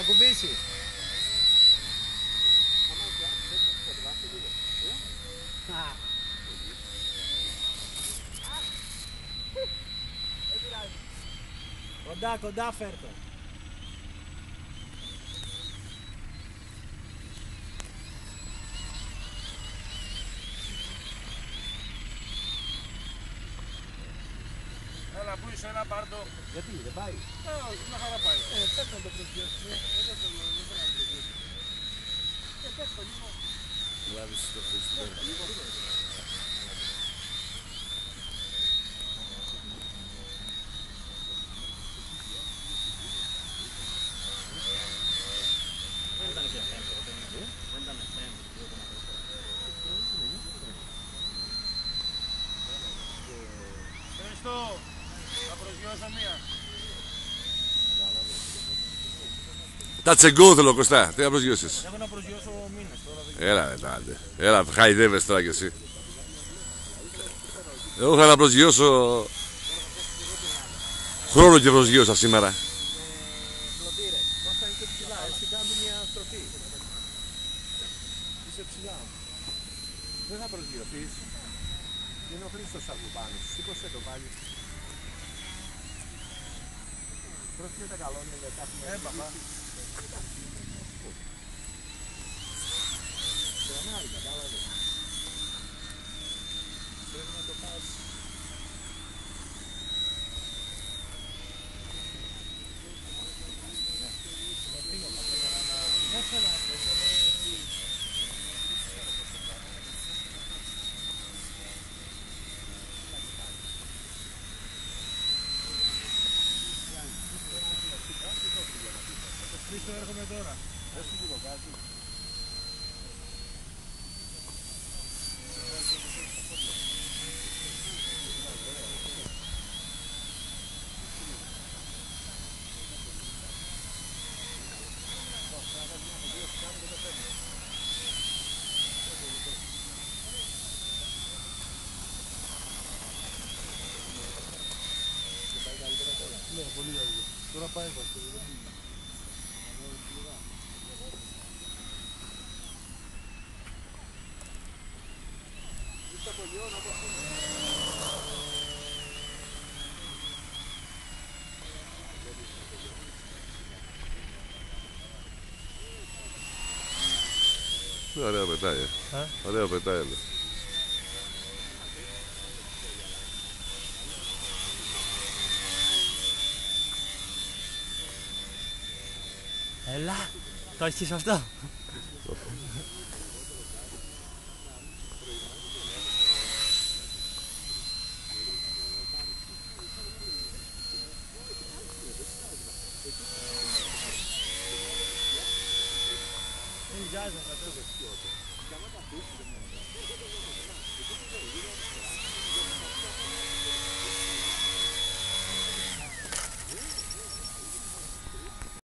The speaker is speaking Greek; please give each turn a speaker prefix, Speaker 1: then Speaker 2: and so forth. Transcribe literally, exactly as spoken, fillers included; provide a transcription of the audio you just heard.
Speaker 1: κουμπίσει. Κοντά, κοντά φέρτο.
Speaker 2: Έλα, πού είσαι, έλα, πάρ' το.
Speaker 1: Γιατί, δεν πάει.
Speaker 2: Ε, όχι, μια χαρά πάει.
Speaker 1: Ε, πες να το προσγειώσουμε. Δεν θέλω να το προσγειώσουμε. Ε, πες το λίγο.
Speaker 2: Λάβεις το Χριστό.
Speaker 1: Δεν ήταν και πέμπτο. Δεν ήταν πέμπτο.
Speaker 2: Χριστό, θα προσγειώσω μία.
Speaker 3: Τα τσεγκό θέλω, Κωστά. Τι να προσγειώσεις.
Speaker 2: Έχω να προσγειώσω μήνες τώρα.
Speaker 3: Έλα, ρε, τάντε. Έλα, χαϊδεύεσαι τώρα κι εσύ. Εγώ είχα να προσγειώσω χρόνο και προσγείωσα σήμερα.
Speaker 1: Κλωτήρε, Κώστα είσαι ψηλά, έτσι κάνει μια στροφή. Είσαι ψηλά. Δεν θα προσγειωθείς. Δεν ενοχλείς το σάκου πάνω σου. Σήκωσε το πάλι. Πρόσεχε τα καλόνια γιατί έχουμε...
Speaker 2: Ε, παπά.
Speaker 1: Τρονάρι, κατάλαβε. Πρέπει να το πας.
Speaker 2: Χρήστο, έρχομαι τώρα.
Speaker 1: Δες του λίγο κάτι. Ναι, πολύ ωραία. Τώρα πάει βαστό.
Speaker 3: Ωραία πετάει, ε.
Speaker 1: Α?
Speaker 3: Ωραία πετάει, λέει.
Speaker 1: Έλα, το έχεις αυτό. Δεν μοιάζει να κατέβει.